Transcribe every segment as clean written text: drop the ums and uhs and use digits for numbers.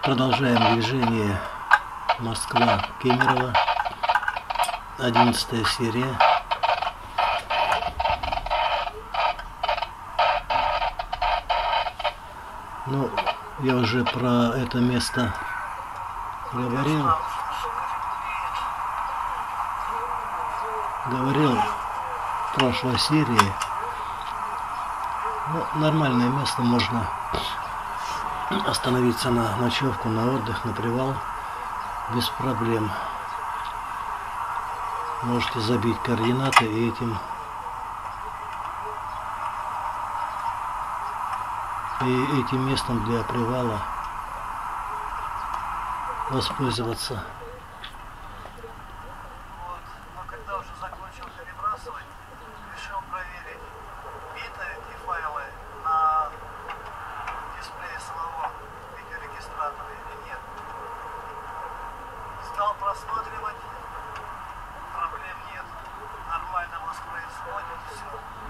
Продолжаем движение Москва-Кемерово, 11 серия. Ну, я уже про это место говорил в прошлой серии. Ну, нормальное место, можно остановиться на ночевку, на отдых, на привал без проблем. Можете забить координаты и этим местом для привала воспользоваться. Но когда уже закончил перебрасывать, решил проверить, биты и файлы на дисплее самого видеорегистратора или нет. Стал просматривать, проблем нет, нормально воспроизводит все.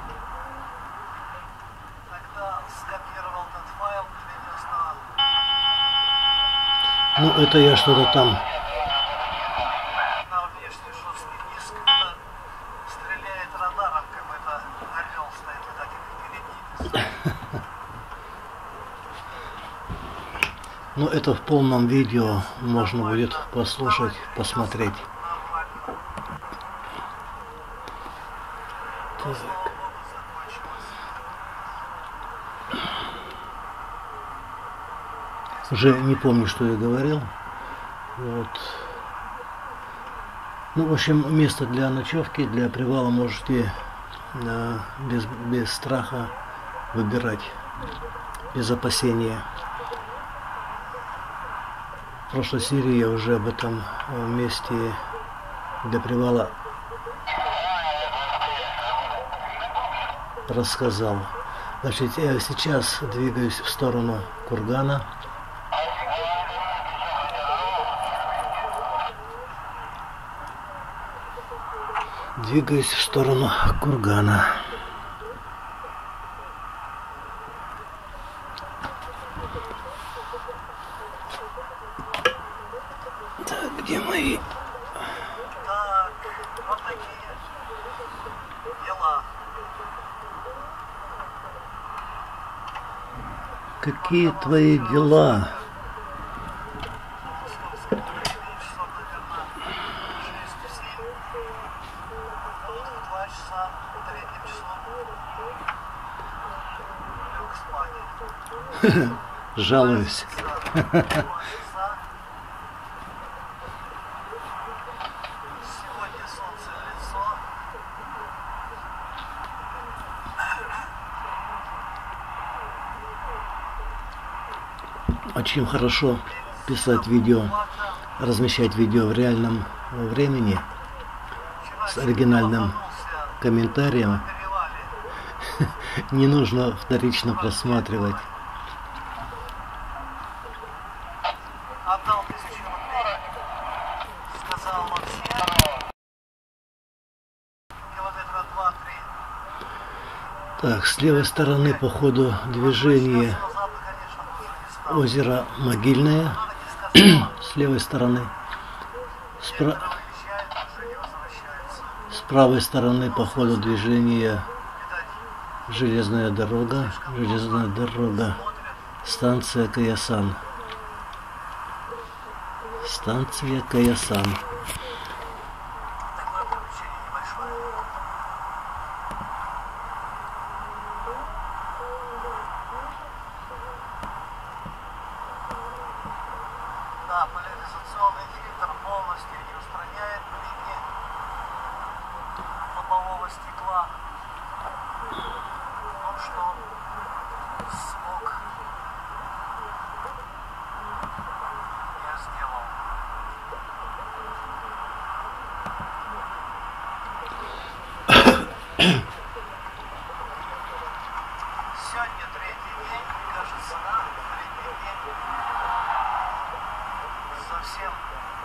Тогда скопировал этот файл, перенес Ну, это я что-то там на внешний жесткий диск. Это стреляет радаром, какой-то орел стоит, вы так и перед. Ну, это в полном видео можно будет послушать, посмотреть. Так. Уже не помню, что я говорил. Вот. Ну, в общем, место для ночевки, для привала можете без страха выбирать, без опасения. В прошлой серии я уже об этом месте для привала рассказал. Значит, я сейчас двигаюсь в сторону кургана. Двигаюсь в сторону кургана. Так, где мои? Так, вот такие дела. Какие твои дела? Жалуюсь. Сегодня солнце в лицо. Очень хорошо писать видео, размещать видео в реальном времени с оригинальным комментарием. Не нужно вторично просматривать. Отдал 1000 рублей. Сказал вообще. Километра 2-3. Так, с левой стороны по ходу движения озеро Могильное. С левой стороны. С правой стороны по ходу движения железная дорога. Станция Каясан. Станция Каясан. Такое приключение небольшое. Да, поляризационный фильтр полностью не устраняет блики лобового стекла. Ну что, смог, я сделал. Сегодня третий день, кажется, третий день. Совсем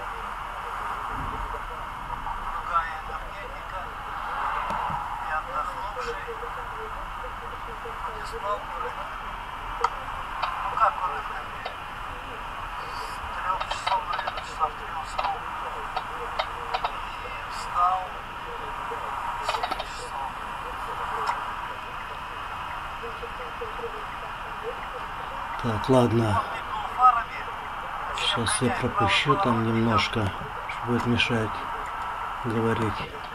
другая энергетика и отдохнувший, не спал, Так, ладно. мигнул фарами. Сейчас я пропущу там немножко, что будет мешать говорить.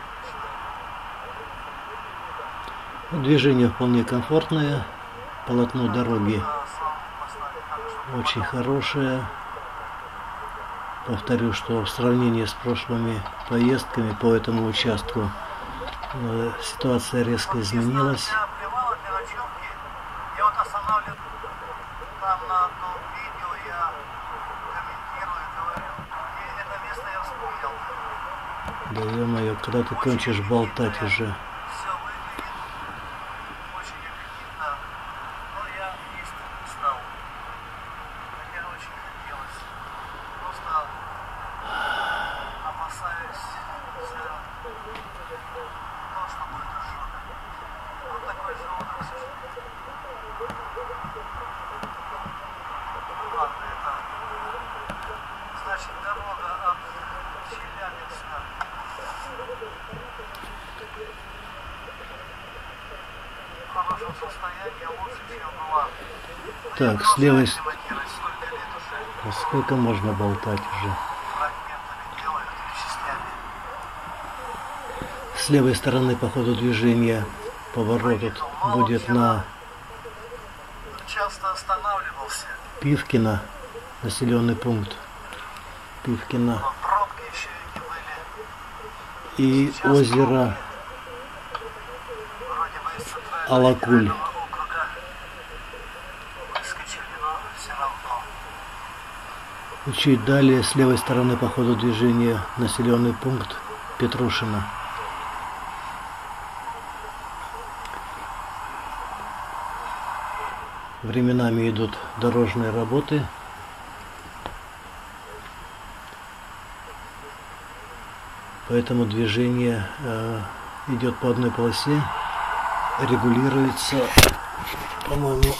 Движение вполне комфортное. Полотно дороги очень хорошее. Повторю, что в сравнении с прошлыми поездками по этому участку ситуация резко изменилась. Привала для ночевки. Я вот останавливаю там на одном видео, я комментирую, говорю. И это место я вспомнил. Да ё-моё, когда ты кончишь болтать уже? Все выглядит очень аппетитно, но я есть не стал. Хотя очень хотелось. Просто опасаюсь за то, что будет изжога. Вот такой желудок, к сожалению. Ну ладно, это значит дорога от Челябинска. В хорошем состоянии, лучше, чем была. Так, с левой... Ремонтировать столько лет уже. А сколько можно болтать уже? Фрагментами делают или частями. С левой стороны по ходу движения поворот тут будет на Часто останавливался. Пивкино, населенный пункт Пивкино, Но пробки еще и не были. и озеро Вроде бы из центрального Алакуль. округа выскочили, но все равно. И чуть далее с левой стороны по ходу движения населенный пункт Петрушино. Временами идут дорожные работы. Поэтому движение идет по одной полосе, регулируется, по-моему,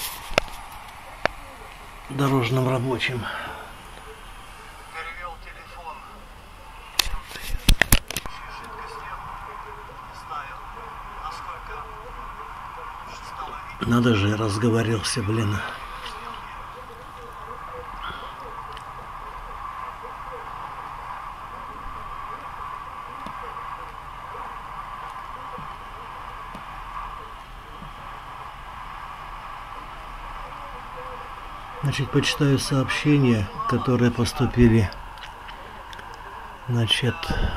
дорожным рабочим. Перевел телефон чем-то жидкостью. Не знаю, насколько лучше стало видеть. Надо же, разговорился, блин. Значит, почитаю сообщения, которые поступили. Значит,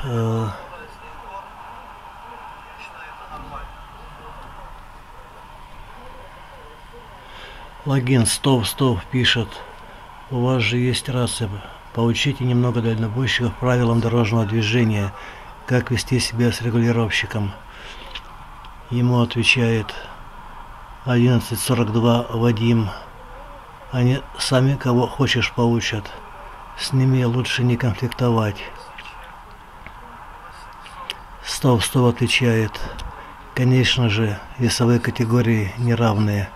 логин Стов пишет: у вас же есть рация, поучите немного дальнобойщиков правилам дорожного движения, как вести себя с регулировщиком. Ему отвечает 1142 Вадим: они сами кого хочешь поучат, с ними лучше не конфликтовать. Стов отвечает: конечно же, весовые категории неравные.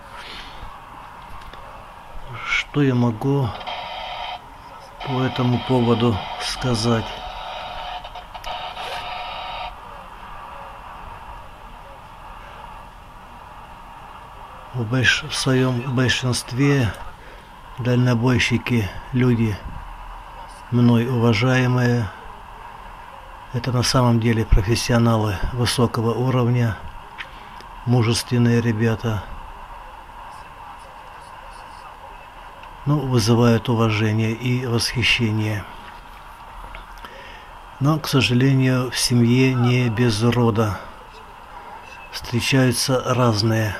Что я могу по этому поводу сказать? В своем большинстве дальнобойщики люди мной уважаемые. Это на самом деле профессионалы высокого уровня, мужественные ребята. Ну, вызывают уважение и восхищение. Но, к сожалению, в семье не без рода. Встречаются разные.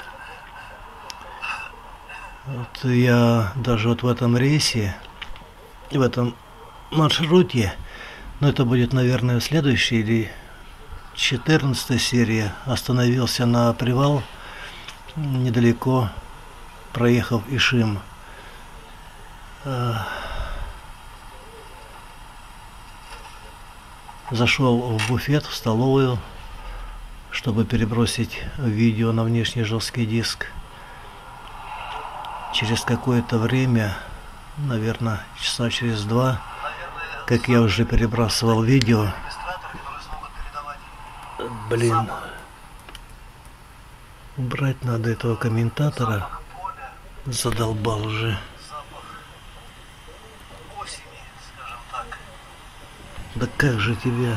Вот я даже вот в этом рейсе, в этом маршруте, но это будет, наверное, следующая или 14 серия, остановился на привал недалеко, проехав Ишим. Зашел в буфет, в столовую, чтобы перебросить видео на внешний жесткий диск. Через какое-то время, наверное, часа через 2, как я уже перебрасывал видео, блин, убрать надо этого комментатора, задолбал уже. вопросами, скажем так. Да как же тебя...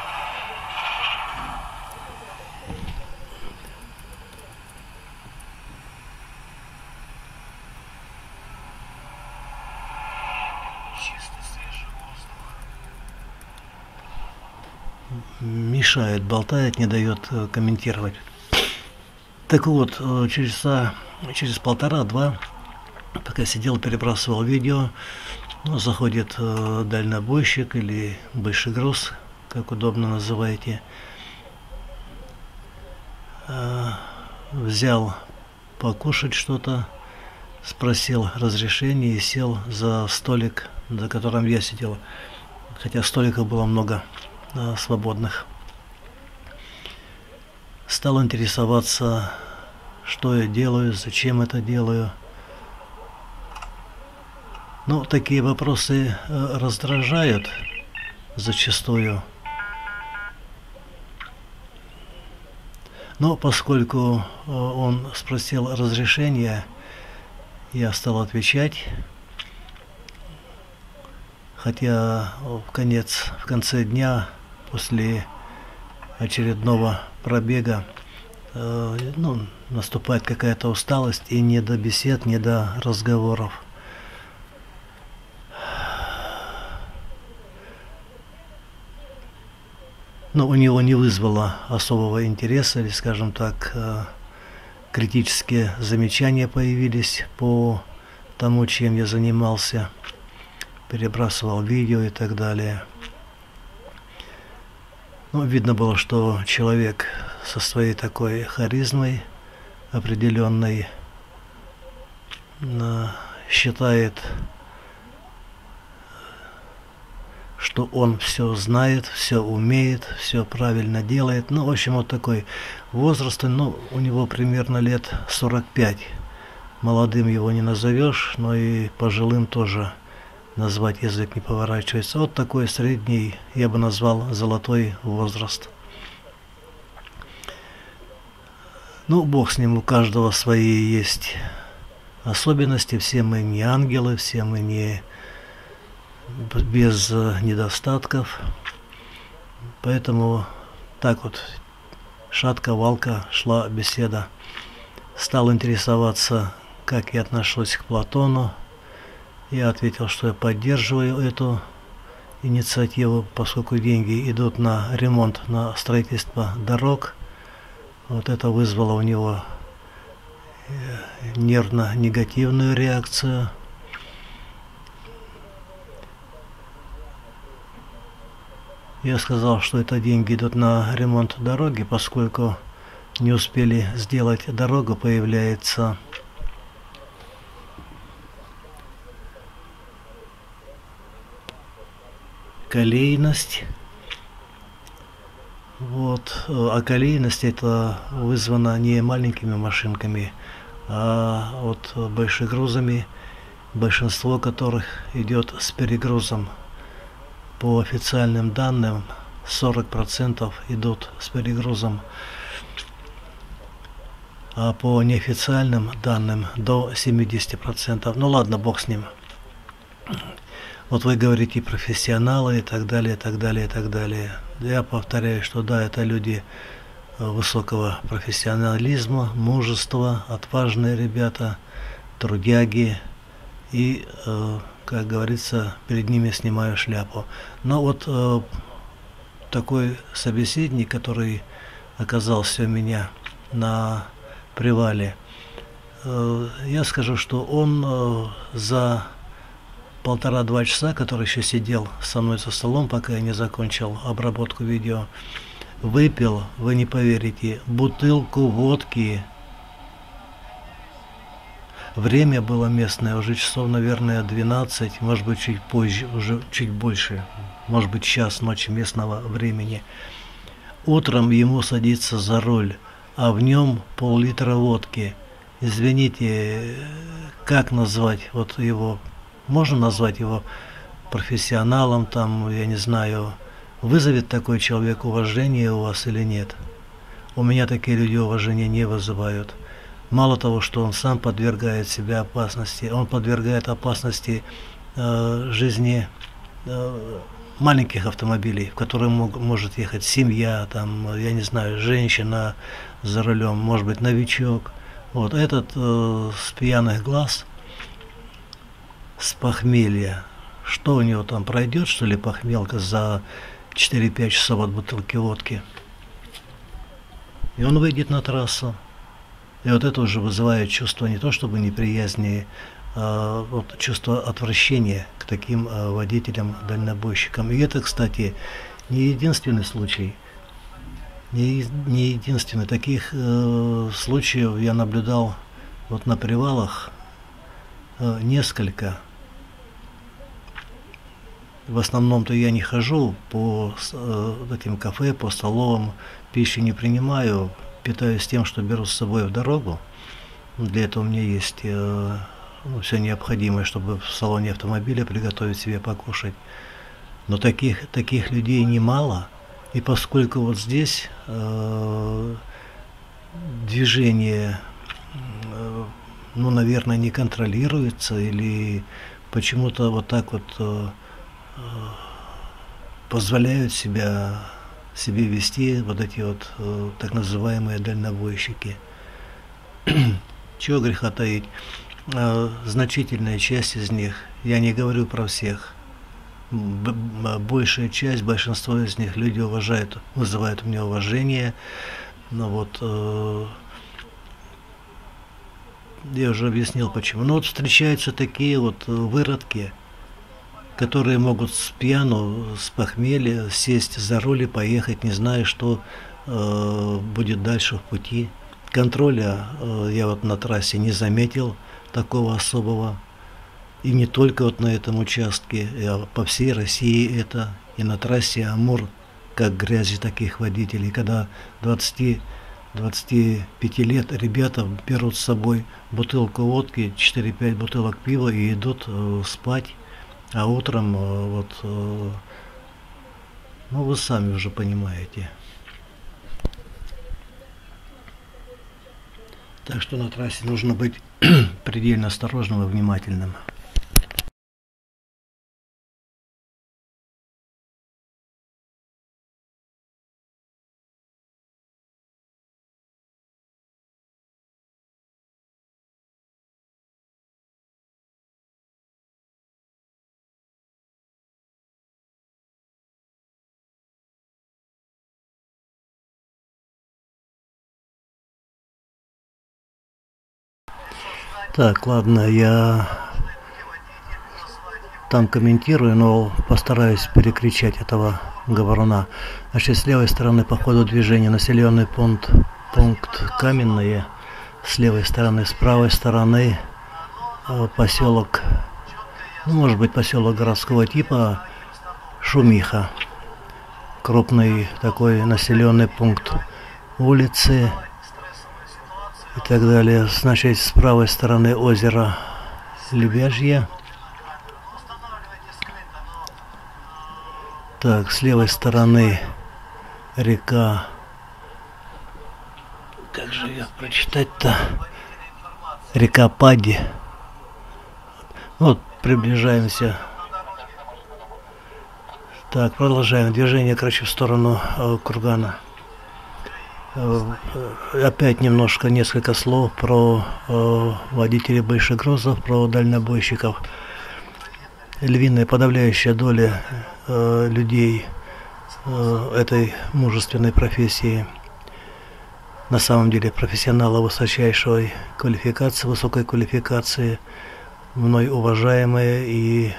Мешает, болтает, не дает комментировать. Так вот, через полтора-два, пока сидел, перебрасывал видео, заходит дальнобойщик или большегруз, как удобно называете, взял покушать что-то, спросил разрешения и сел за столик, за которым я сидел, хотя столиков было много свободных. Стал интересоваться, что я делаю, зачем это делаю. Ну, такие вопросы раздражают зачастую. Но поскольку он спросил разрешения, я стал отвечать. Хотя в конце дня, после очередного пробега, наступает какая-то усталость, и не до бесед, не до разговоров. Но у него не вызвало особого интереса, или, скажем так, критические замечания появились по тому, чем я занимался, перебрасывал видео и так далее. Ну, видно было, что человек со своей такой харизмой определенной считает, что он все знает, все умеет, все правильно делает. Ну, в общем, вот такой возраст, у него примерно лет 45. Молодым его не назовешь, но и пожилым тоже назвать язык не поворачивается. Вот такой средний, я бы назвал, золотой возраст. Ну, бог с ним, у каждого свои есть особенности, все мы не ангелы, все мы не без недостатков. Поэтому так вот шатко-валко шла беседа. Стал интересоваться, как я отношусь к Платону. Я ответил, что я поддерживаю эту инициативу, поскольку деньги идут на ремонт, на строительство дорог. Вот это вызвало у него нервно-негативную реакцию. Я сказал, что это деньги идут на ремонт дороги, поскольку не успели сделать дорогу, появляется колейность. Вот. А колейность это вызвано не маленькими машинками, а от большегрузами, большинство которых идет с перегрузом. По официальным данным 40% идут с перегрузом, а по неофициальным данным до 70%. Ну ладно, бог с ним. Вот вы говорите профессионалы и так далее, и так далее, и так далее. Я повторяю, что да, это люди высокого профессионализма, мужества, отважные ребята, трудяги. И, как говорится, перед ними снимаю шляпу. Но вот такой собеседник, который оказался у меня на привале, я скажу, что он за 1,5-2 часа, который еще сидел со мной за столом, пока я не закончил обработку видео, выпил, вы не поверите, бутылку водки. Время было местное, уже часов, наверное, 12, может быть, чуть позже, уже чуть больше, может быть, час ночи местного времени. Утром ему садиться за руль, а в нем пол-литра водки. Извините, как назвать вот его? Можно назвать его профессионалом, там, я не знаю, вызовет такой человек уважение у вас или нет? У меня такие люди уважения не вызывают. Мало того, что он сам подвергает себя опасности, он подвергает опасности жизни маленьких автомобилей, в которые может ехать семья, там, я не знаю, женщина за рулем, может быть, новичок. Вот этот с пьяных глаз, с похмелья, что у него там пройдет, что ли, похмелка за 4-5 часов от бутылки водки. И он выйдет на трассу. И вот это уже вызывает чувство не то чтобы неприязни, а вот чувство отвращения к таким водителям-дальнобойщикам. И это, кстати, не единственный случай. Не единственный. Таких случаев я наблюдал вот на привалах несколько. В основном-то я не хожу по этим кафе, по столовым, пищи не принимаю, питаюсь тем, что беру с собой в дорогу. Для этого у меня есть все необходимое, чтобы в салоне автомобиля приготовить себе покушать. Но таких людей немало. И поскольку вот здесь движение, ну, наверное, не контролируется, или почему-то вот так вот позволяют себе вести вот эти вот так называемые дальнобойщики. Чего греха таить, значительная часть из них, я не говорю про всех, большая часть, большинство из них люди уважают, вызывают у меня уважение. Но вот я уже объяснил почему. Но вот встречаются такие вот выродки, которые могут с пьяну, с похмелья сесть за руль и поехать, не зная, что будет дальше в пути. Контроля я вот на трассе не заметил такого особого. И не только вот на этом участке, а по всей России это. И на трассе Амур, как грязи таких водителей, когда 20-25 лет ребята берут с собой бутылку водки, 4-5 бутылок пива и идут спать. А утром вот, ну вы сами уже понимаете. Так что на трассе нужно быть предельно осторожным и внимательным. Так, ладно, я там комментирую, но постараюсь перекричать этого говоруна. Значит, с левой стороны по ходу движения населенный пункт Каменные, с левой стороны, с правой стороны поселок, ну, может быть, поселок городского типа Шумиха, крупный такой населенный пункт, улицы и так далее. Значит, с правой стороны озеро Лебяжье. Так, с левой стороны река. Как же ее прочитать-то? Река Пади. Вот, приближаемся. Так, продолжаем движение, короче, в сторону кургана. Опять несколько слов про водителей большегрузов, про дальнобойщиков. Львиная подавляющая доля людей этой мужественной профессии, на самом деле профессионалы высочайшей квалификации, высокой квалификации, мной уважаемые, и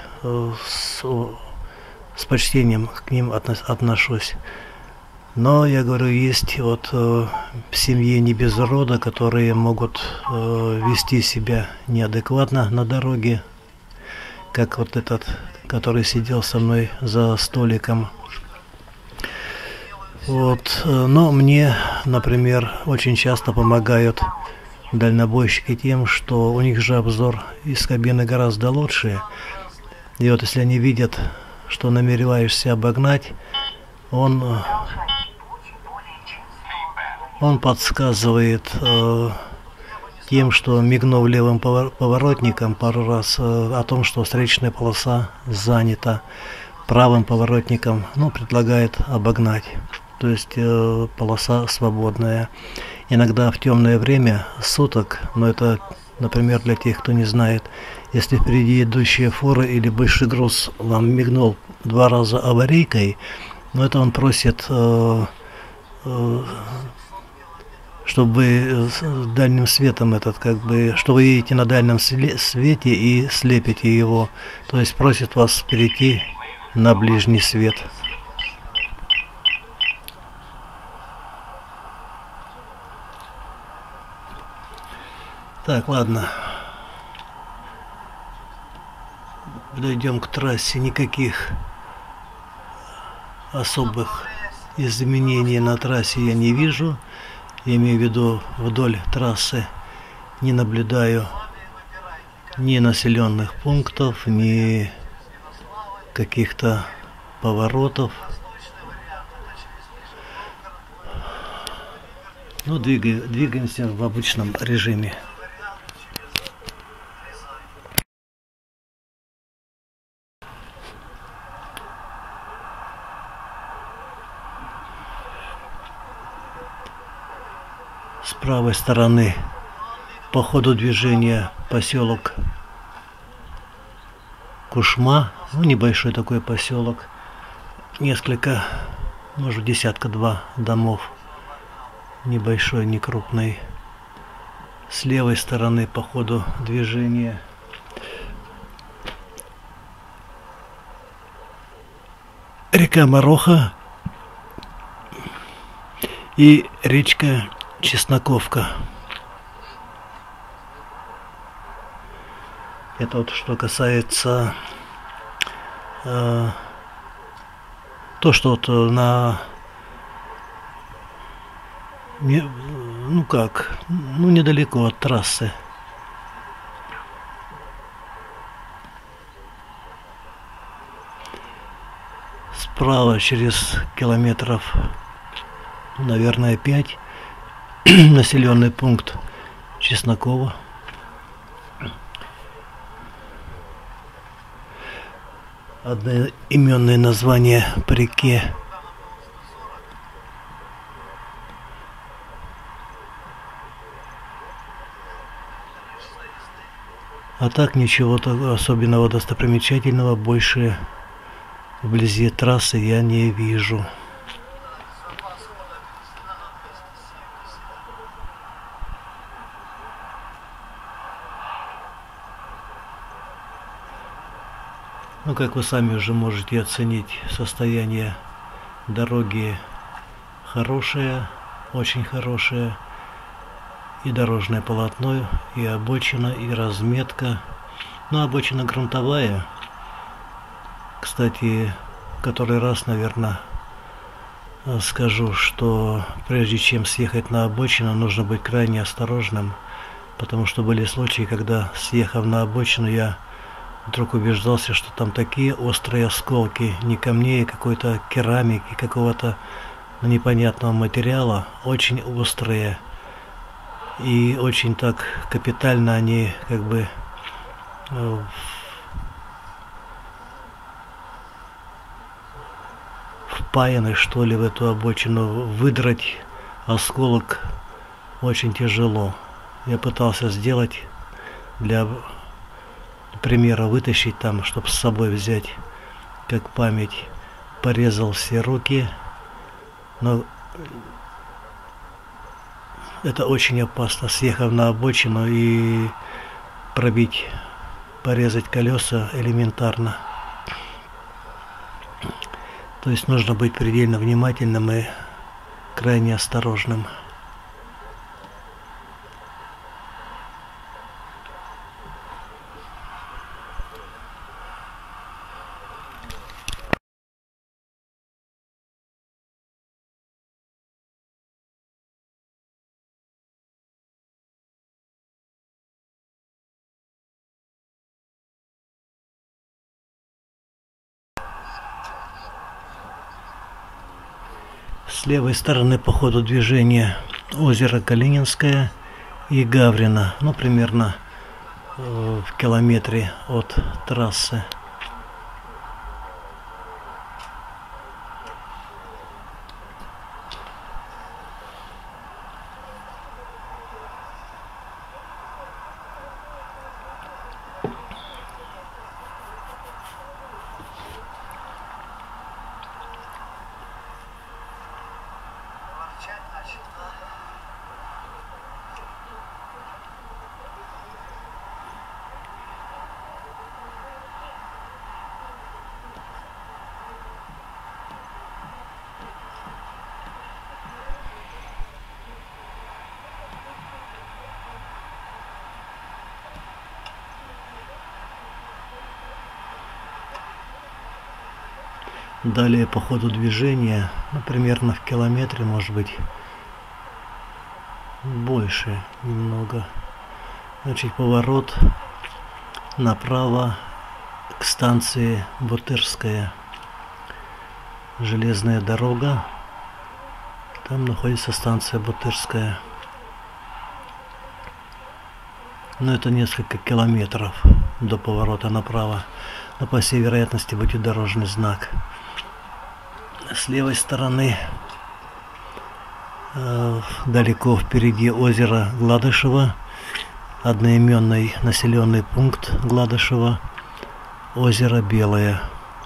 с почтением к ним отношусь. Но, я говорю, есть вот семьи не без рода, которые могут вести себя неадекватно на дороге, как вот этот, который сидел со мной за столиком. Вот. Но мне, например, очень часто помогают дальнобойщики тем, что у них же обзор из кабины гораздо лучше. И вот если они видят, что намереваешься обогнать, он тем, что мигнув левым поворотником пару раз о том, что встречная полоса занята, правым поворотником, ну, предлагает обогнать. То есть полоса свободная. Иногда в темное время суток, но это, например, для тех, кто не знает, если впереди идущая фура или большой груз вам мигнул 2 раза аварийкой, но это он просит, чтобы вы дальним светом что вы едете на дальнем свете и слепите его. То есть просит вас перейти на ближний свет. Так, ладно. Подойдем к трассе. Никаких особых изменений на трассе я не вижу. Я имею в виду, вдоль трассы не наблюдаю ни населенных пунктов, ни каких-то поворотов. Ну, двигаемся в обычном режиме. С правой стороны по ходу движения поселок Кушма, ну, небольшой такой поселок, несколько, может, 10-2 домов, небольшой, не крупный. С левой стороны по ходу движения река Мороха и речка Чесноковка. Это вот что касается то, что вот недалеко от трассы. Справа через километров, наверное, 5 населенный пункт Чесноково. Одноименное название по реке. А так ничего особенного достопримечательного больше вблизи трассы я не вижу. Ну, как вы сами уже можете оценить, состояние дороги хорошее, очень хорошее. И дорожное полотно, и обочина, и разметка. Ну, обочина грунтовая. Кстати, в который раз, наверное, скажу, что прежде чем съехать на обочину, нужно быть крайне осторожным. Потому что были случаи, когда, съехав на обочину, я вдруг убеждался, что там такие острые осколки, не камней, а какой-то керамики, какого-то непонятного материала, очень острые. И очень так капитально они как бы впаяны, что ли, в эту обочину. Выдрать осколок очень тяжело. Я пытался сделать для примера, вытащить там, чтобы с собой взять как память. Порезал все руки, но это очень опасно, съехав на обочину и пробить, порезать колеса элементарно. То есть нужно быть предельно внимательным и крайне осторожным. С левой стороны по ходу движения озеро Калининское и Гаврина, ну примерно в километре от трассы. Далее по ходу движения, ну, примерно в километре, может быть, больше немного. Значит, поворот направо к станции Бутырская. Железная дорога. Там находится станция Бутырская. Но это несколько километров до поворота направо. Но по всей вероятности будет дорожный знак. С левой стороны далеко впереди озеро Гладышево, одноименный населенный пункт Гладышево, озеро Белое.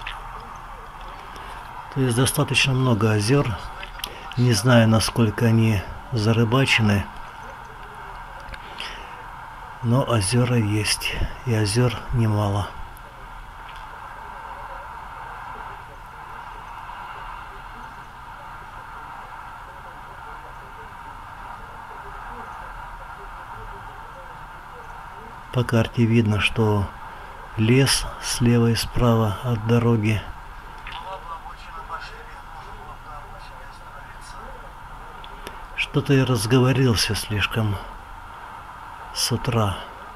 То есть достаточно много озер. Не знаю, насколько они зарыбачены, но озера есть, и озер немало. По карте видно, что лес слева и справа от дороги. Что-то я разговорился слишком с утра.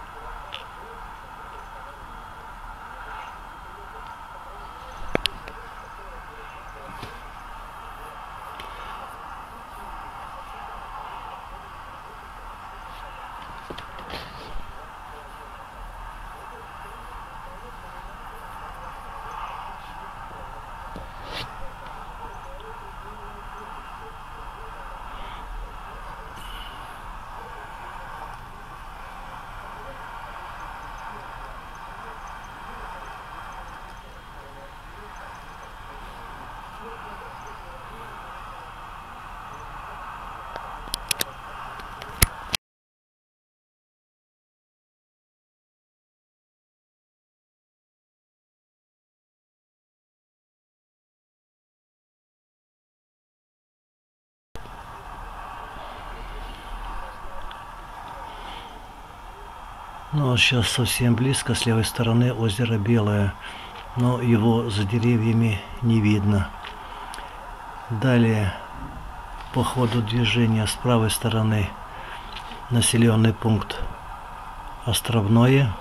Ну, а сейчас совсем близко, с левой стороны озеро Белое, но его за деревьями не видно. Далее, по ходу движения с правой стороны, населенный пункт Островное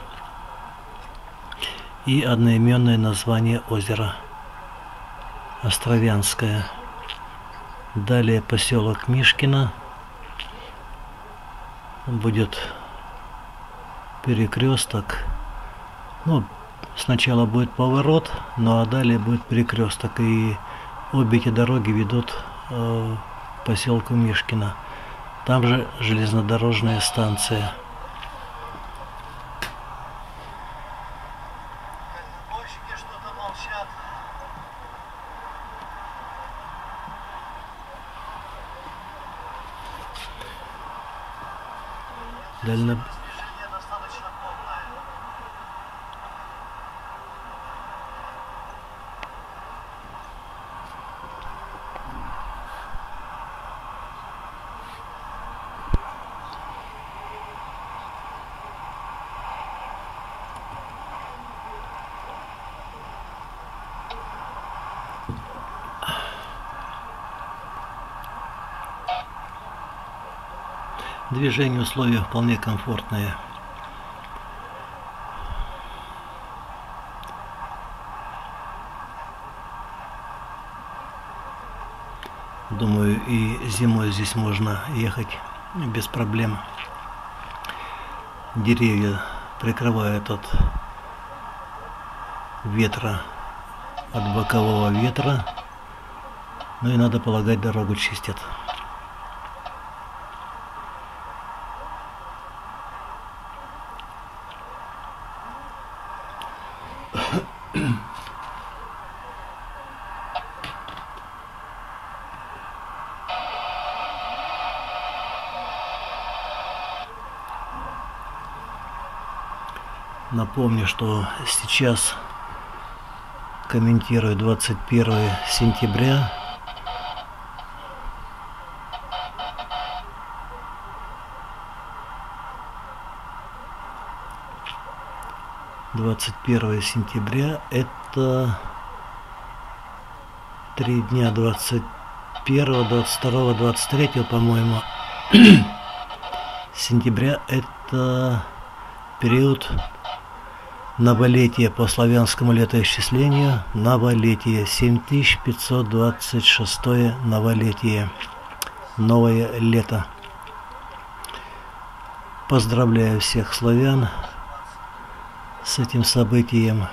и одноименное название озера Островянское. Далее поселок Мишкино, будет перекресток. Ну, сначала будет поворот, ну а далее будет перекресток. И обе эти дороги ведут к поселку Мишкино. Там же железнодорожная станция. Движение, условия вполне комфортные. Думаю, и зимой здесь можно ехать без проблем. деревья прикрывают от ветра, от бокового ветра. Ну и надо полагать, дорогу чистят. Напомню, что сейчас комментирую 21 сентября. Это 3 дня, 21, 22, 23, по-моему, сентября – это период новолетия по славянскому летоисчислению, новолетие, 7526 новолетие, новое лето. Поздравляю всех славян с этим событием.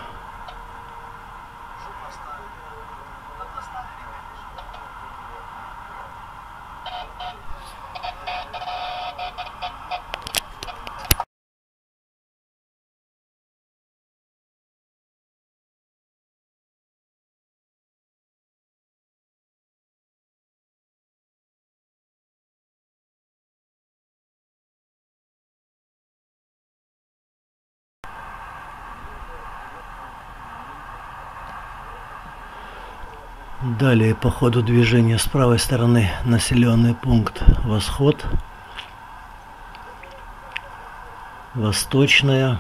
Далее по ходу движения с правой стороны населенный пункт Восход, Восточное,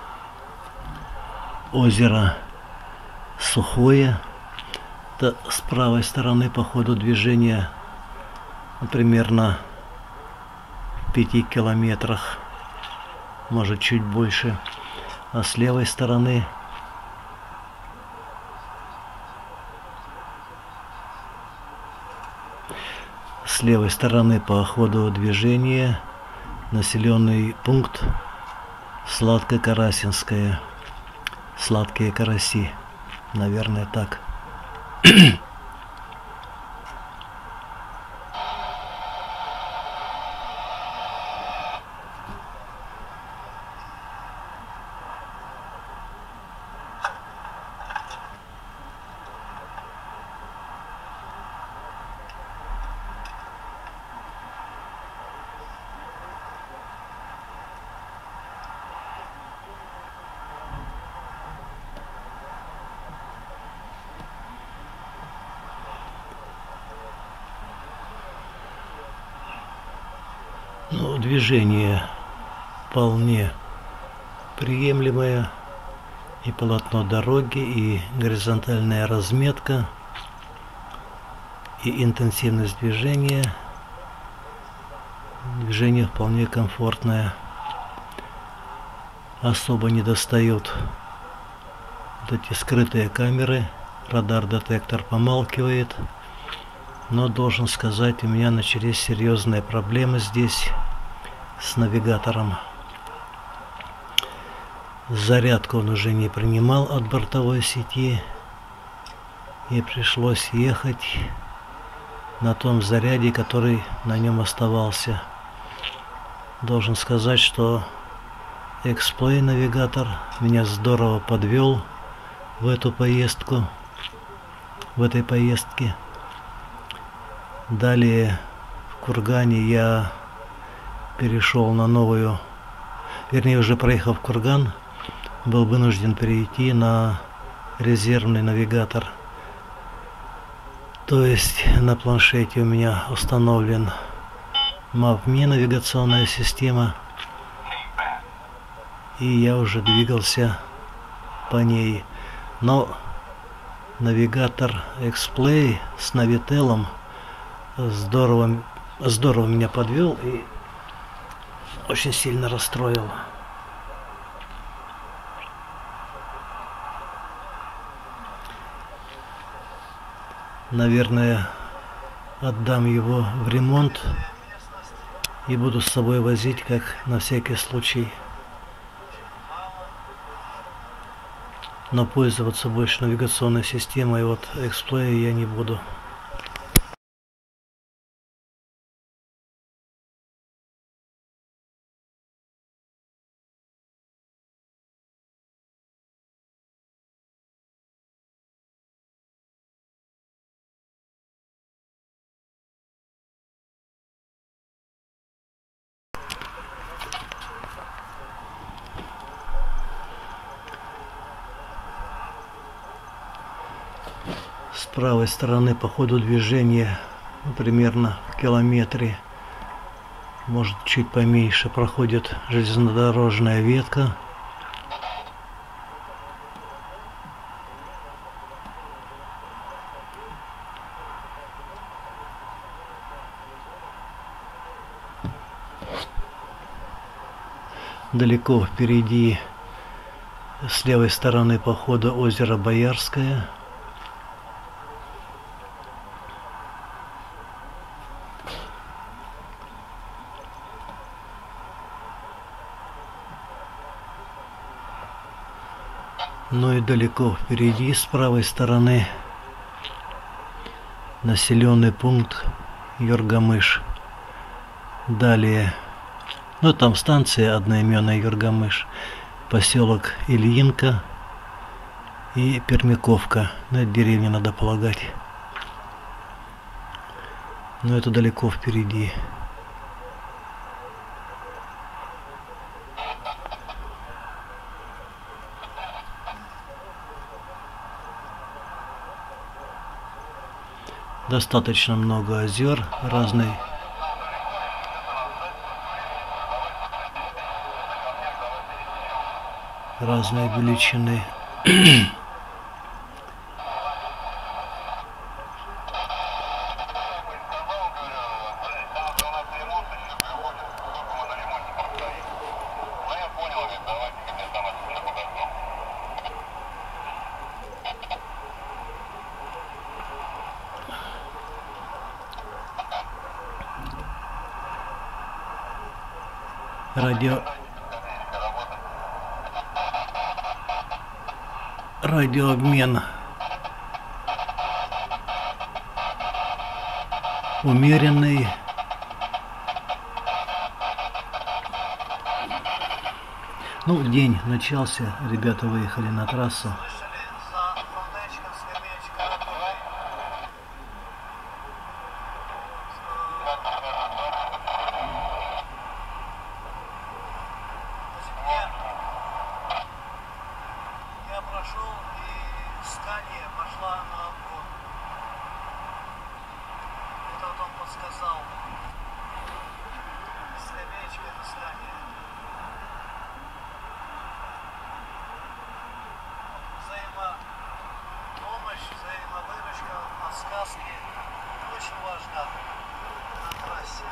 озеро Сухое. Это с правой стороны по ходу движения примерно в 5 километрах, может чуть больше, а с левой стороны по ходу движения населенный пункт Сладко-Карасинское, сладкие караси, наверное, так. Ну, движение вполне приемлемое, и полотно дороги, и горизонтальная разметка, и интенсивность движения. Движение вполне комфортное. Особо не достают вот эти скрытые камеры, радар-детектор помалкивает. Но должен сказать, у меня начались серьезные проблемы здесь с навигатором. Зарядку он уже не принимал от бортовой сети, и пришлось ехать на том заряде, который на нем оставался. Должен сказать, что X-Play навигатор меня здорово подвел в этой поездке. Далее в Кургане я перешел на новую, вернее, уже проехав Курган, был вынужден перейти на резервный навигатор. То есть на планшете у меня установлен MapMe навигационная система, и я уже двигался по ней. Но навигатор X-Play с Navitel здорово меня подвел и очень сильно расстроил. Наверное, отдам его в ремонт и буду с собой возить, как на всякий случай. но пользоваться больше навигационной системой от X-Play я не буду. С правой стороны по ходу движения, примерно в километре, может чуть поменьше, проходит железнодорожная ветка. Далеко впереди, с левой стороны по ходу, озеро Боярское. Ну и далеко впереди, с правой стороны, населенный пункт Юргамыш. Далее, ну там станция одноименная Юргамыш, поселок Ильинка и Пермяковка. Ну это деревня, надо полагать. Но это далеко впереди. Достаточно много озер разной величины. Радиообмен умеренный. Ну, день начался, ребята выехали на трассу. Очень важно на трассе.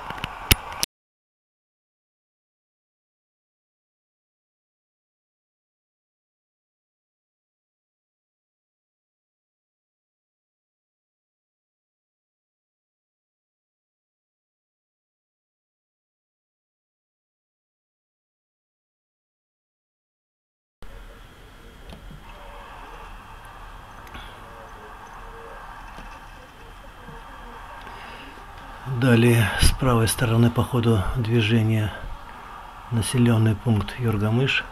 Далее, с правой стороны по ходу движения, населенный пункт Юргамыш.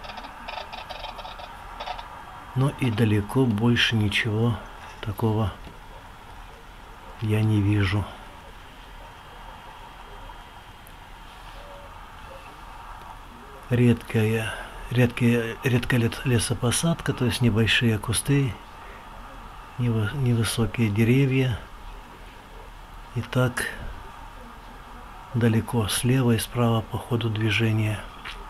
Но и далеко больше ничего такого я не вижу. Редкая лесопосадка, то есть небольшие кусты, невысокие деревья. И так далеко слева и справа по ходу движения.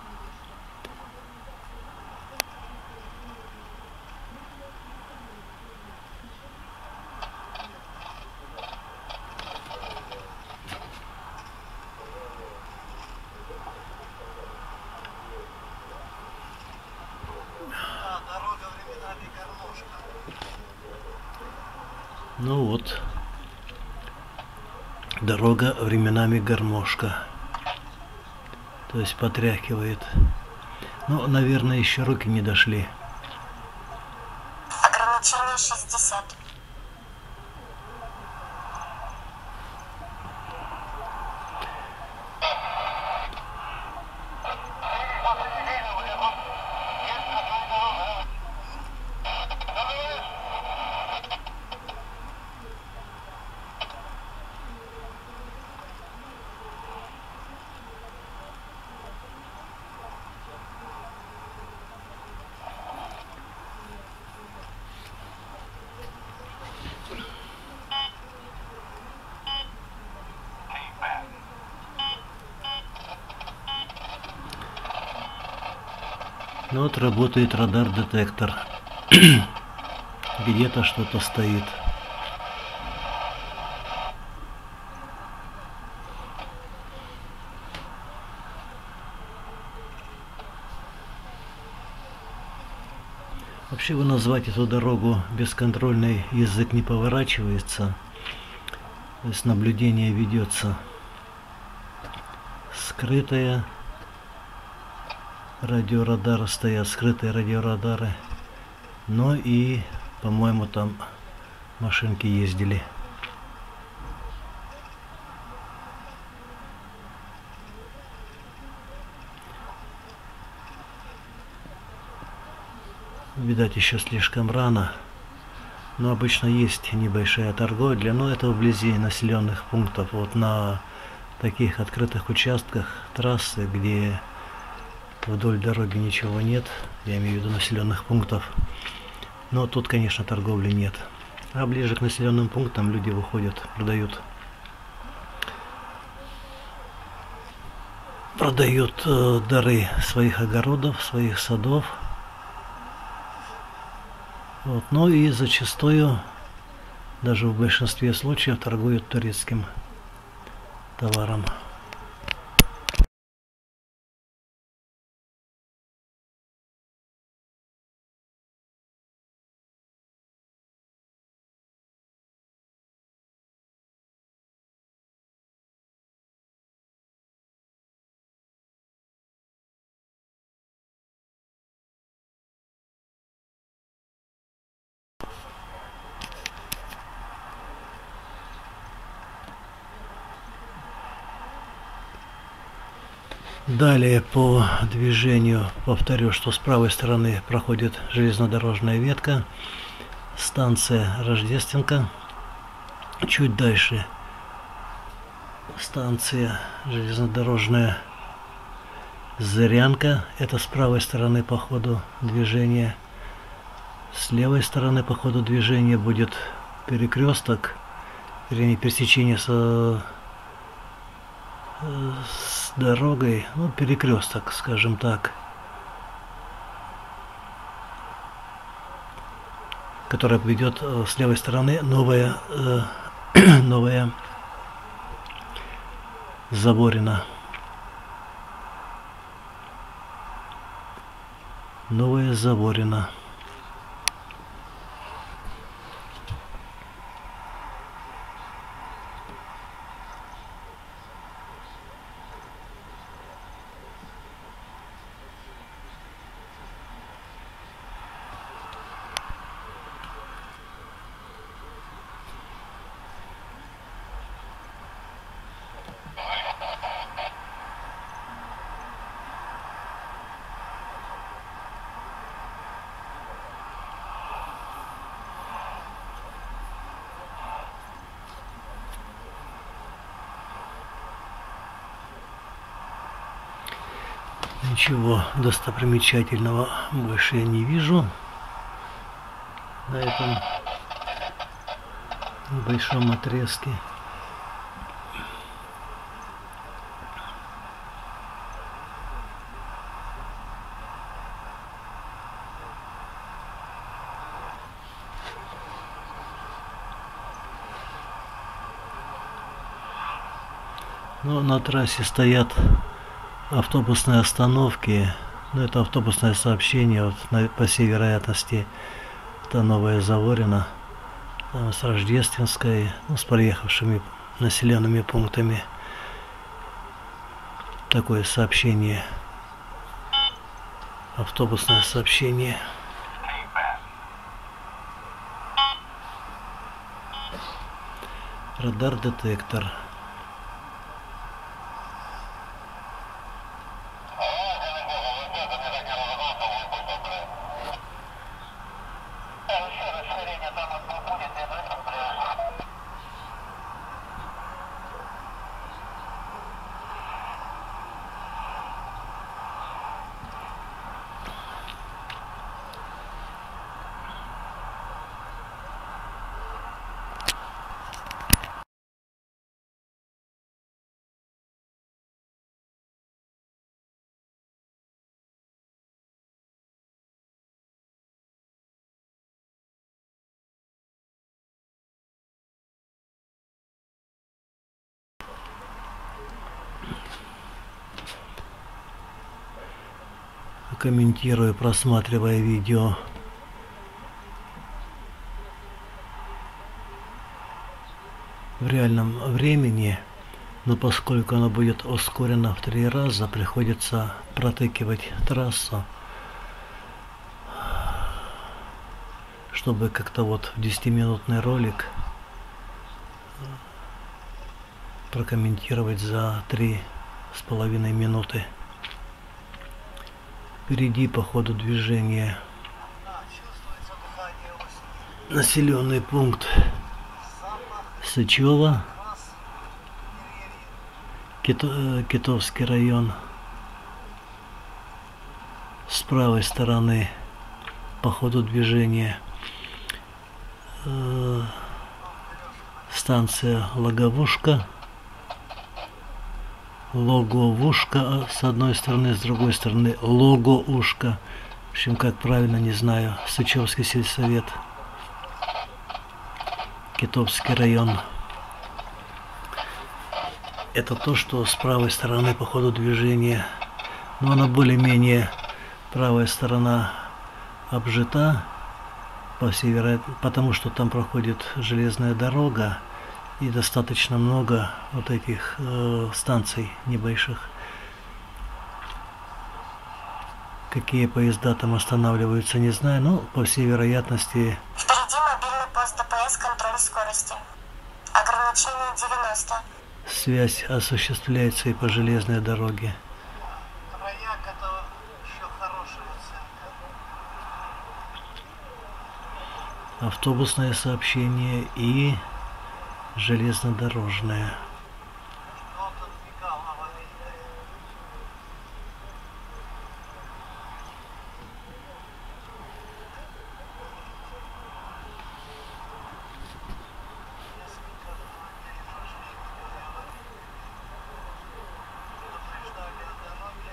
Дорога временами гармошка. Ну вот. Дорога временами гармошка, то есть потряхивает. Ну, наверное, еще руки не дошли. Ну вот работает радар-детектор. Где-то что-то стоит. Вообще бы назвать эту дорогу бесконтрольной язык не поворачивается. То есть наблюдение ведется. Скрытые радиорадары стоят, скрытые радиорадары. Но и, по-моему, там машинки ездили. Видать, еще слишком рано. Но обычно есть небольшая торговля, но это вблизи населенных пунктов. Вот на таких открытых участках трассы, где вдоль дороги ничего нет, я имею в виду населенных пунктов. Но тут, конечно, торговли нет. А ближе к населенным пунктам люди выходят, продают дары своих огородов, своих садов. Вот. Ну и зачастую, даже в большинстве случаев, торгуют турецким товаром. Далее по движению повторю, что с правой стороны проходит железнодорожная ветка, станция Рождественка, чуть дальше станция железнодорожная Зырянка, это с правой стороны по ходу движения. С левой стороны по ходу движения будет перекресток, вернее пересечение с дорогой, ну, перекресток, скажем так, которая ведет с левой стороны новая Заворина. Новая Заворина. Ничего достопримечательного больше я не вижу на этом небольшом отрезке. Но на трассе стоят автобусные остановки, ну это автобусное сообщение, вот, по всей вероятности это Новая Заворина, там, с Рождественской, ну, с проехавшими населенными пунктами. Такое сообщение, автобусное сообщение. Радар-детектор. комментирую, просматривая видео. В реальном времени, но поскольку оно будет ускорено в 3 раза, приходится протыкивать трассу, чтобы как-то вот в 10-минутный ролик прокомментировать за 3,5 минуты. Впереди по ходу движения населенный пункт Сычево, Китовский район. С правой стороны по ходу движения станция Логовушка, Логовушка с одной стороны, с другой стороны Логоушка. В общем, как правильно, не знаю. Сычевский сельсовет, Китовский район. Это то, что с правой стороны по ходу движения. Но она более-менее, правая сторона обжита, по всей вероятности, потому что там проходит железная дорога и достаточно много вот этих станций небольших. Какие поезда там останавливаются, не знаю, но по всей вероятности... Впереди мобильный пост ДПС, контроль скорости. Ограничение 90. Связь осуществляется и по железной дороге. Трояк — это еще хорошая оценка. Автобусное сообщение и железнодорожное. Вот отвлекал аварийное. Несколько перехождений предупреждали о дороге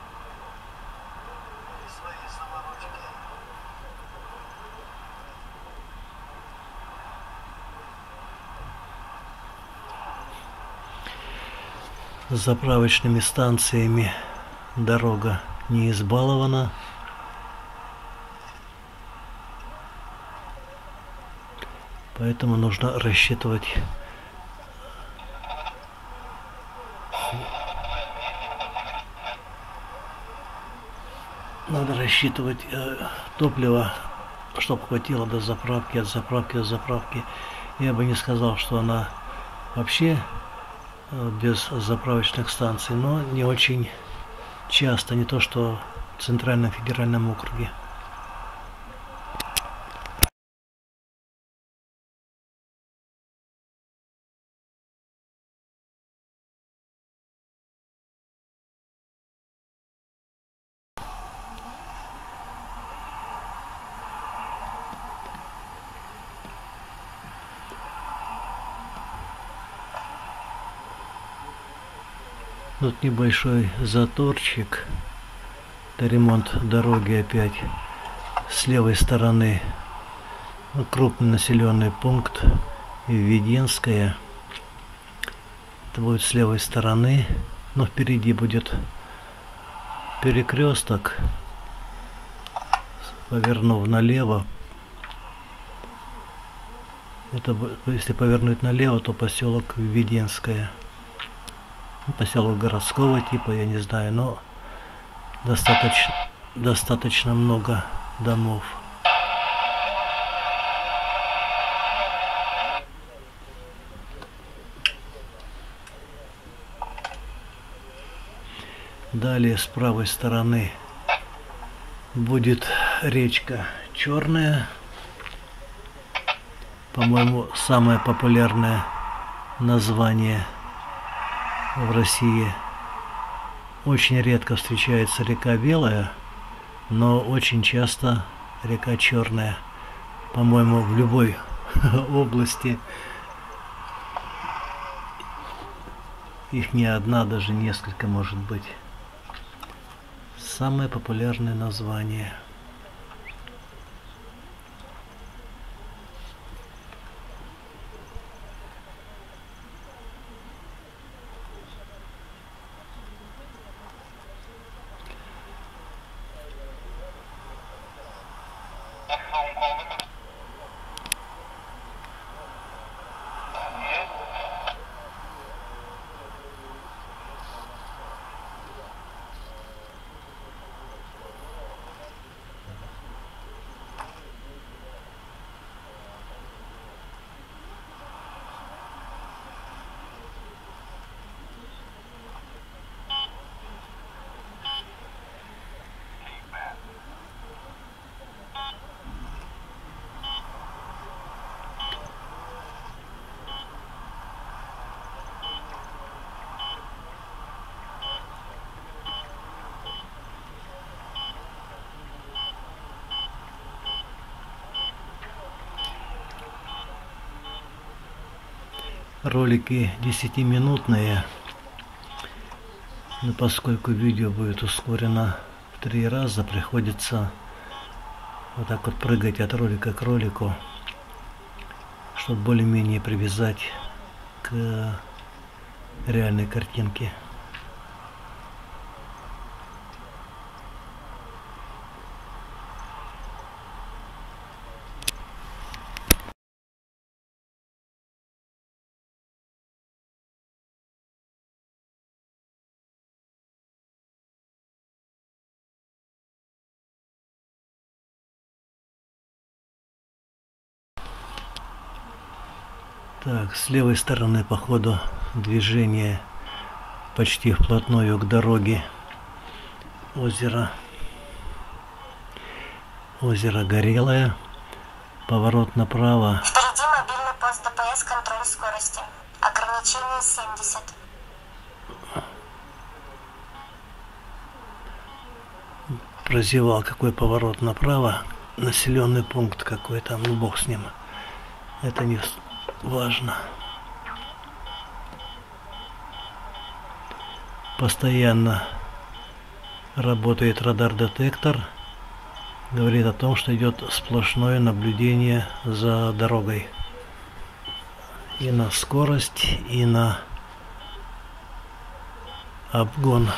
и свои заморочки. С заправочными станциями дорога не избалована. Поэтому нужно рассчитывать топливо, чтобы хватило до заправки, от заправки до заправки. Я бы не сказал, что она вообще без заправочных станций, но не очень часто, не то что в Центральном федеральном округе. Тут небольшой заторчик. Это ремонт дороги опять. С левой стороны крупный населенный пункт Введенская. Это будет с левой стороны. Но впереди будет перекресток. Повернув налево. Это, если повернуть налево, то поселок Введенская. Поселок городского типа, я не знаю, но достаточно много домов. Далее с правой стороны будет речка Черная. По-моему, самое популярное название в России. Очень редко встречается река Белая, но очень часто река Черная. По-моему, в любой области их не одна, даже несколько может быть. Самое популярное название. Ролики 10-минутные, но поскольку видео будет ускорено в 3 раза, приходится вот так вот прыгать от ролика к ролику, чтобы более-менее привязать к реальной картинке. Так, с левой стороны по ходу движения почти вплотную к дороге озеро Горелое, поворот направо. Впереди мобильный пост ДПС, контроль скорости. Ограничение 70. Прозевал, какой поворот направо, населенный пункт какой-то, ну бог с ним, это не важно. Постоянно работает радар-детектор, говорит о том, что идет сплошное наблюдение за дорогой и на скорость, и на обгон.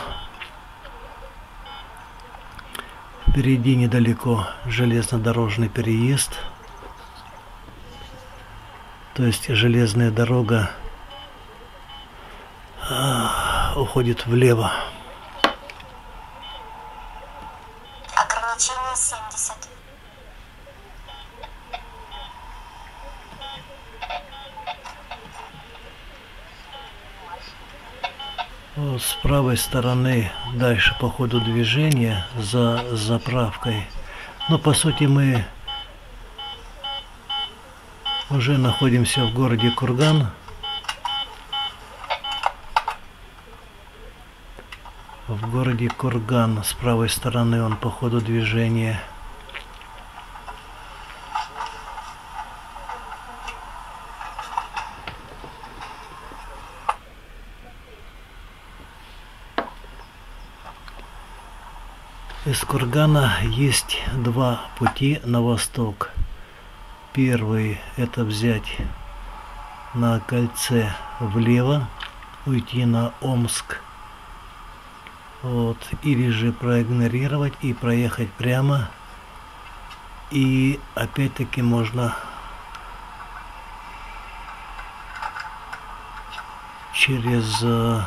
Впереди недалеко железнодорожный переезд, то есть железная дорога уходит влево. Ограничение 70. Вот с правой стороны дальше по ходу движения за заправкой. Но по сути мы уже находимся в городе Курган. В городе Курган с правой стороны он по ходу движения. Из Кургана есть 2 пути на восток. Первый — это взять на кольце влево, уйти на Омск, вот, или же проигнорировать и проехать прямо. И опять-таки можно через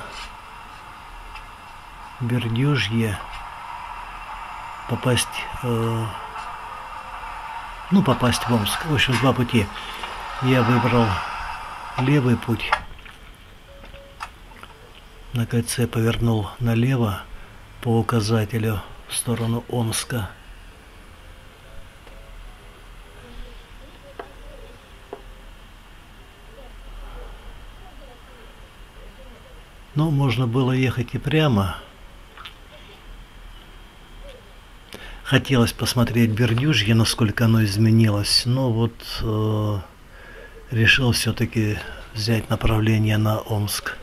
Бердюжье попасть в Омск. В общем, 2 пути. Я выбрал левый путь. На кольце повернул налево по указателю в сторону Омска. Но можно было ехать и прямо. Хотелось посмотреть Бердюжье, насколько оно изменилось, но вот решил все-таки взять направление на Омск.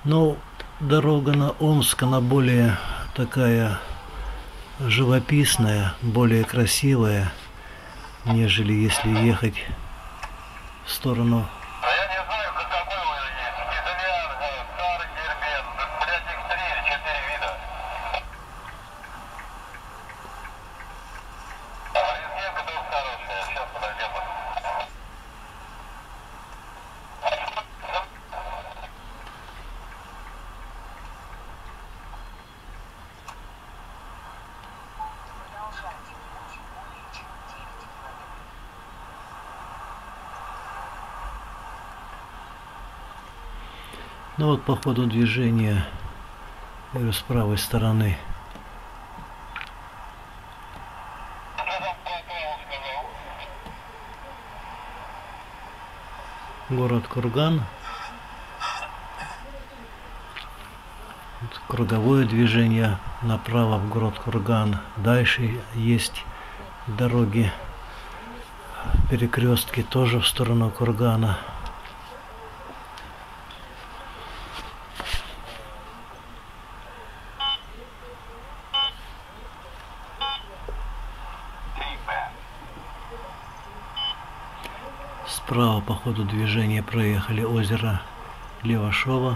Ну, дорога на Омск, она более такая живописная, более красивая, нежели если ехать в сторону. Я не знаю, какой вы есть. Изоляр, старый дербет, блядь, их 3 или 4 вида. Резгенка тоже хорошая, сейчас подойдем. Ну вот по ходу движения, с правой стороны, город Курган, вот круговое движение направо в город Курган. Дальше есть дороги, перекрестки тоже в сторону Кургана. Справа по ходу движения проехали озеро Левашова.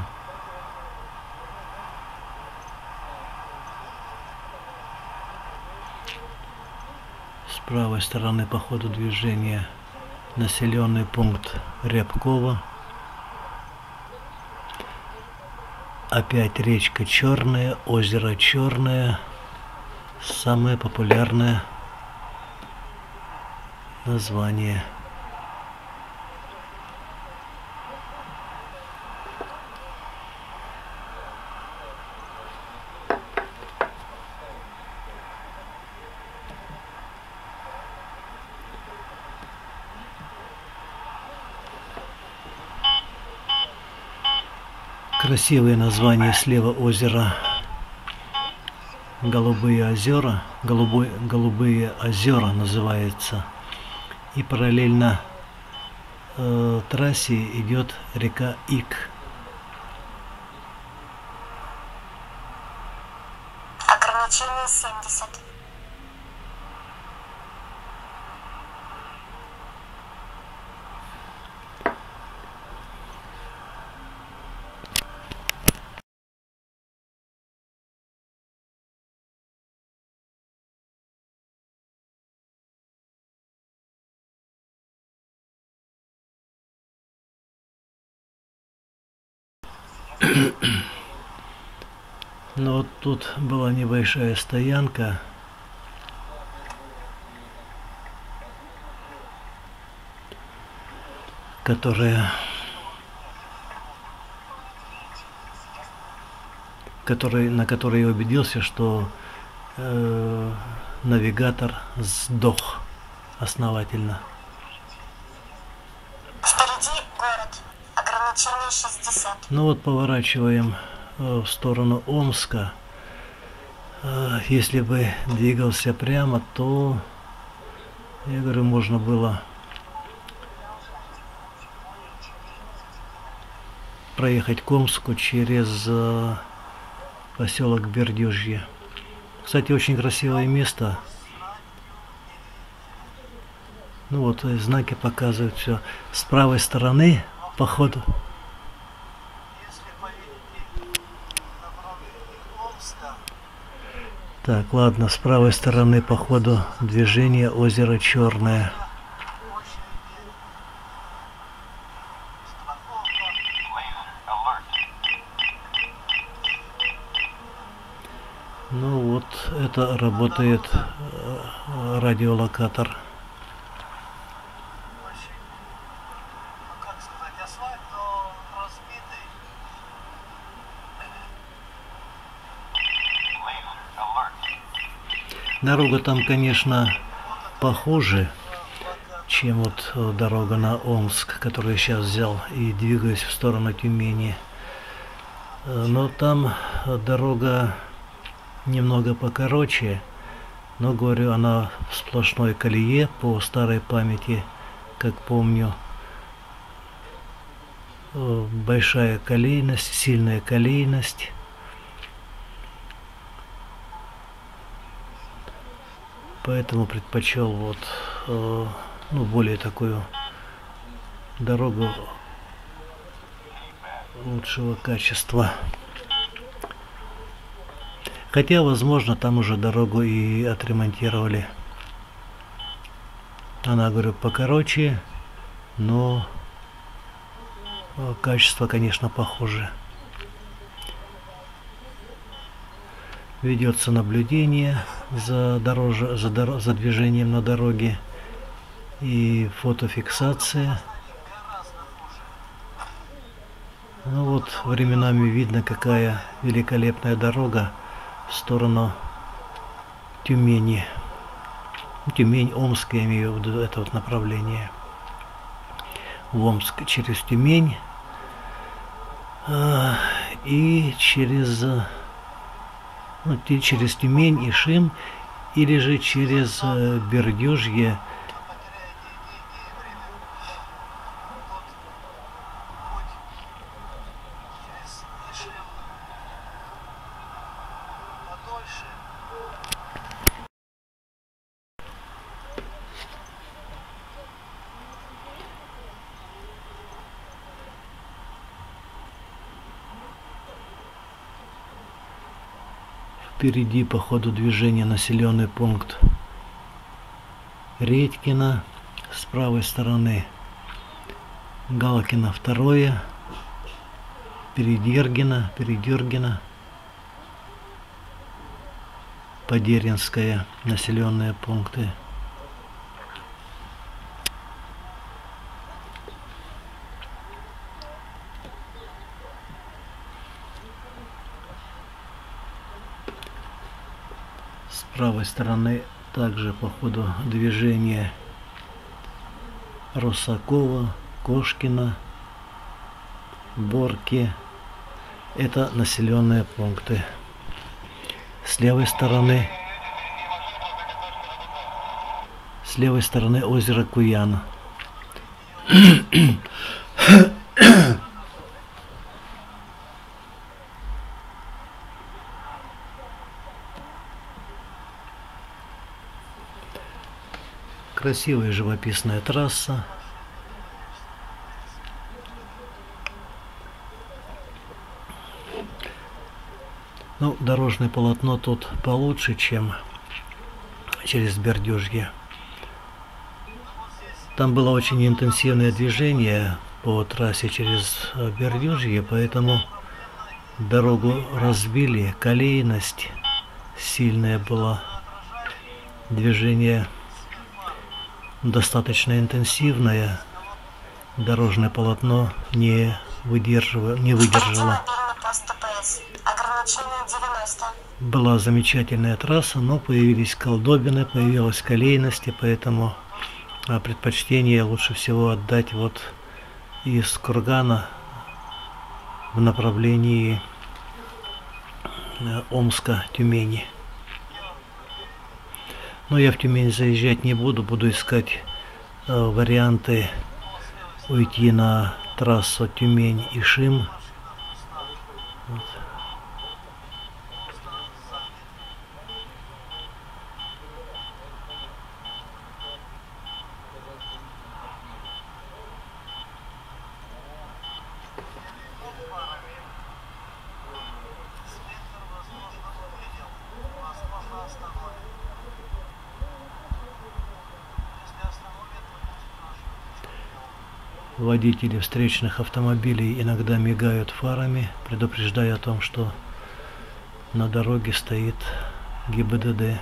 С правой стороны по ходу движения населенный пункт Рябково. Опять речка Черная, озеро Черное. Самое популярное название. Красивое название слева озера Голубые озера, Голубые озера называется. И параллельно трассе идет река Ик. Ограничение 70. Но вот тут была небольшая стоянка. На которой я убедился, что навигатор сдох основательно. Впереди город. Ограничение 60. Ну вот поворачиваем в сторону Омска. Если бы двигался прямо, то, я говорю, можно было проехать к Омску через поселок Бердюжье. Кстати, очень красивое место. Ну вот, знаки показывают все. С правой стороны, по ходу. Так, ладно, с правой стороны по ходу движения озеро Черное. Ну вот, это работает радиолокатор. Как сказать, асфальт, но разбитый. Дорога там, конечно, похуже, чем вот дорога на Омск, которую я сейчас взял и двигаюсь в сторону Тюмени. Но там дорога немного покороче, но, говорю, она в сплошной колее по старой памяти, как помню. большая колейность, сильная колейность. Поэтому предпочел вот более такую дорогу лучшего качества. Хотя, возможно, там уже дорогу и отремонтировали. Она, говорю, покороче, но качество, конечно, похоже. Ведется наблюдение за движением на дороге и фотофиксация. Ну вот, временами видно, какая великолепная дорога в сторону Тюмени. Тюмень-Омск, я имею в виду, это вот направление. В Омск через Тюмень и через Тюмень, Ишим, или же через Бердюжье. Впереди по ходу движения населенный пункт Редькино, с правой стороны Галкино второе, Передергино, Подеринское населенные пункты. С правой стороны также по ходу движения Русакова, Кошкина, Борки. Это населенные пункты. С левой стороны озеро Куян. Красивая живописная трасса. Ну, дорожное полотно тут получше, чем через Бердюжье. Там было очень интенсивное движение по трассе через Бердюжье, поэтому дорогу разбили, колейность сильная была, движение достаточно интенсивное, дорожное полотно не выдержало. Была замечательная трасса, но появились колдобины, появилась колейность, и поэтому предпочтение лучше всего отдать вот из Кургана в направлении Омска, Тюмени. Но я в Тюмень заезжать не буду, буду искать варианты уйти на трассу Тюмень-Ишим. Вот. Водители встречных автомобилей иногда мигают фарами, предупреждая о том, что на дороге стоит ГИБДД.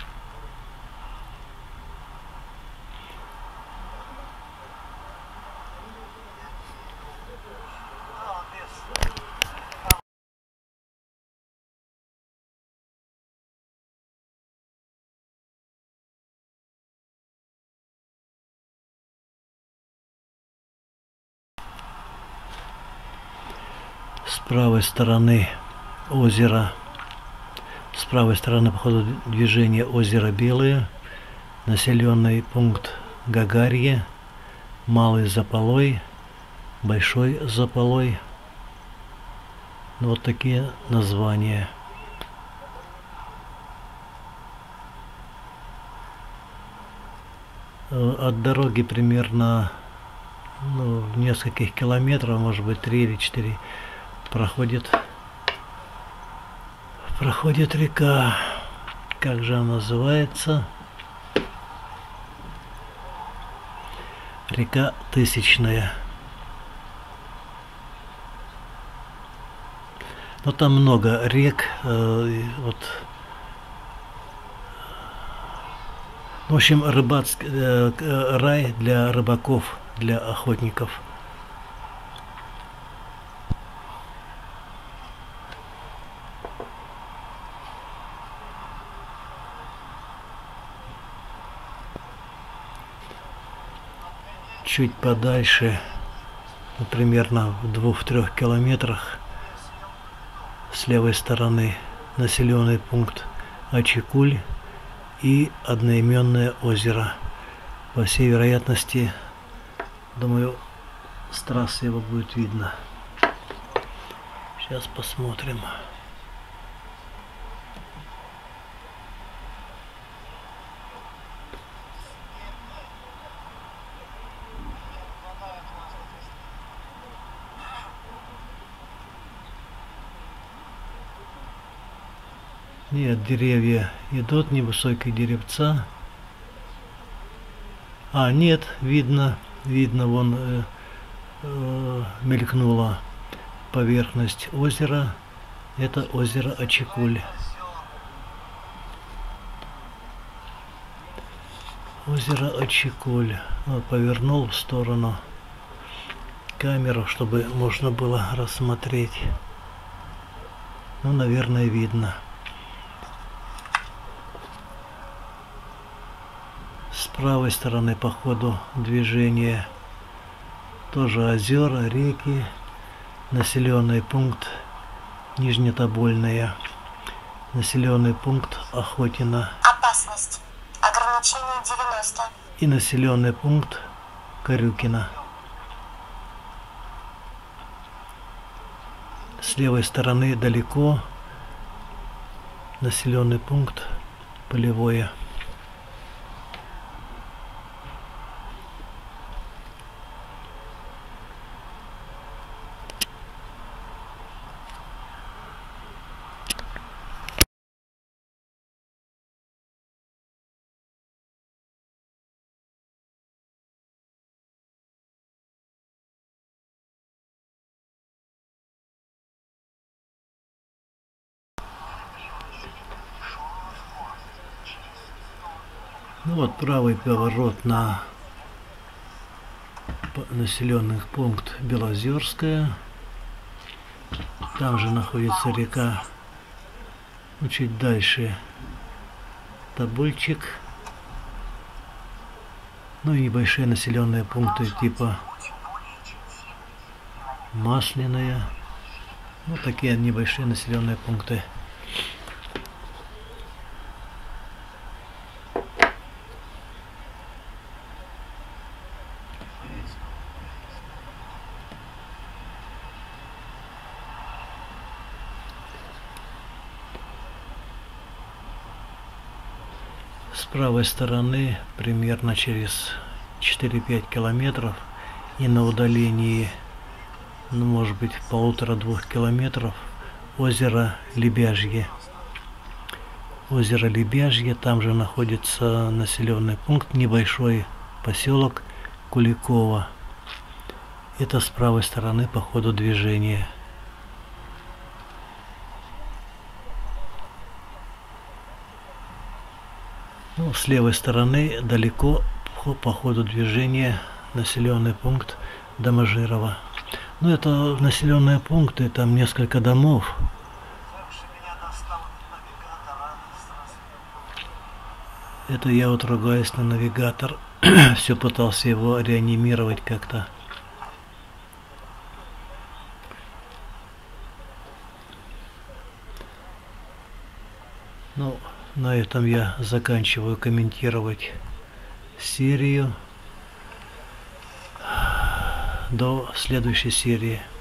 С правой стороны озера, с правой стороны по ходу движения озеро Белое, населенный пункт Гагарье, Малый Заполой, Большой Заполой. Вот такие названия. От дороги примерно в нескольких километров, может быть 3 или 4, проходит река. Как же она называется? Река Тысячная. Но там много рек. Вот. В общем, рыбацкий рай для рыбаков, для охотников. Чуть подальше, примерно в 2-3 километрах, с левой стороны населенный пункт Ачикуль и одноименное озеро. По всей вероятности, думаю, с трассы его будет видно. Сейчас посмотрим. Нет, деревья идут, невысокие деревца. А, нет, видно, вон мелькнула поверхность озера. Это озеро Ачикуль. Озеро Ачикуль. Вот, повернул в сторону камеру, чтобы можно было рассмотреть. Ну, наверное, видно. С правой стороны по ходу движения тоже озера, реки, населенный пункт Нижнетобольная, населенный пункт Охотино. Опасность. Ограничение 90. И населенный пункт Корюкино. С левой стороны далеко населенный пункт Полевое. Ну вот правый поворот на населенный пункт Белозерская. Там же находится река. Ну, чуть дальше Тобольчик. Ну и небольшие населенные пункты типа Масляная. Вот такие небольшие населенные пункты. С правой стороны, примерно через 4-5 километров и на удалении, ну, может быть, 1,5-2 километров, озеро Лебяжье. Озеро Лебяжье, там же находится населенный пункт, небольшой поселок Куликово. Это с правой стороны по ходу движения. Ну, с левой стороны далеко по ходу движения населенный пункт Доможирово. Ну, это населенные пункты, там несколько домов. Это я вот ругаюсь на навигатор. Все пытался его реанимировать как-то. Ну, на этом я заканчиваю комментировать серию. до следующей серии.